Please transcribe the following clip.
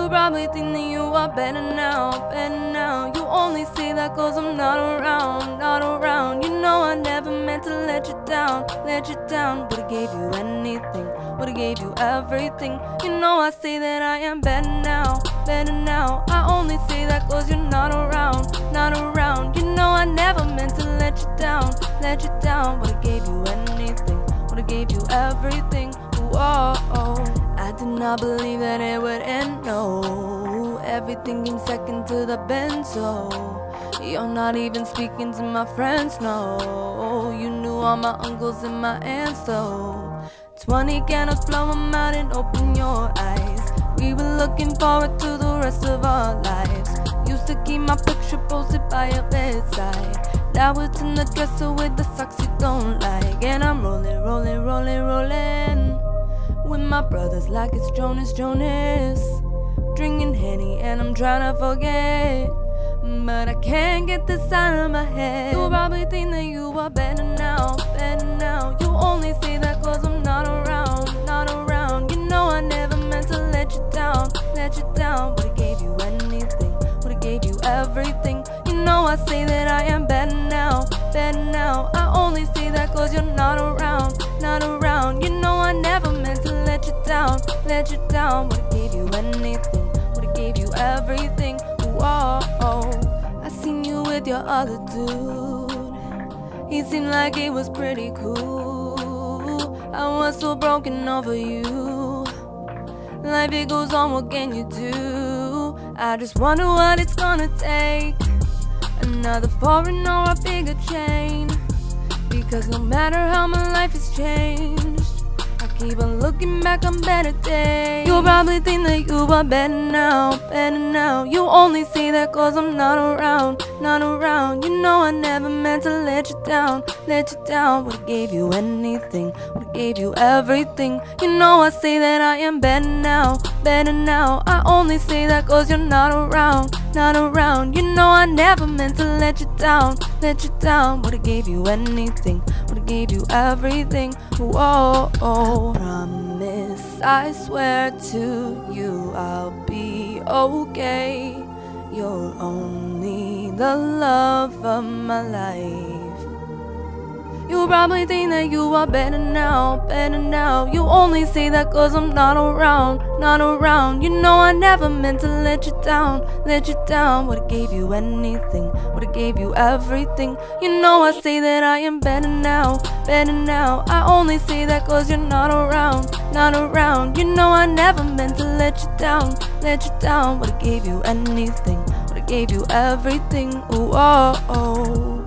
probably think that you are better now, better now. You only say that 'cause I'm not around, not around. You know I never meant to let you down, let you down. Would've gave you anything, would've gave you everything. You know I say that I am better now, better now. I only say that 'cause you're not around, not around. You know I never meant to let you down, let you down. Would've gave you anything, would've gave you everything. Whoa, I did not believe that it would end, no. Everything came second to the benzo. You're not even speaking to my friends, no. You knew all my uncles and my aunts, though. 20 candles, blow them out and open your eyes. We were looking forward to the rest of our lives. Used to keep my picture posted by your bedside. Now it's in the dresser with the socks you don't like. And I'm rolling, rolling, rolling, rolling with my brothers like it's Jonas, Jonas. Drinking Henny and I'm trying to forget, but I can't get this out of my head. You probably think that you are better now, better now. You only say that 'cause I'm not around, not around. You know I never meant to let you down, let you down. Would've gave you anything, would've gave you everything. You know I say that I am better now, better now. I only say that 'cause you're not around, not around. You know I never meant to let you down, let you down. Would've gave you anything, would've gave you everything. Whoa, I seen you with your other dude. He seemed like he was pretty cool. I was so broken over you. Life it goes on, what can you do? I just wonder what it's gonna take. Another foreign or a bigger chain. Because no matter how my life has changed, I keep on looking back on better days. You probably think that you are better now, better now. You only say that 'cause I'm not around, not around. You know I never meant to let you down, let you down. Would've gave you anything, would've gave you everything. You know I say that I am better now, better now. I only say that 'cause you're not around, not around. You know I never meant to let you down, let you down. Would've gave you anything, would've gave you everything. Whoa, promise, I swear to you I'll be okay. You're only the love of my life. You probably think that you are better now, better now. You only say that 'cause I'm not around, not around. You know I never meant to let you down, let you down. Would've gave you anything, would've gave you everything. You know I say that I am better now, better now. I only say that 'cause you're not around, not around. You know I never meant to let you down, let you down. Would've gave you anything, would've gave you everything. Ooh, oh.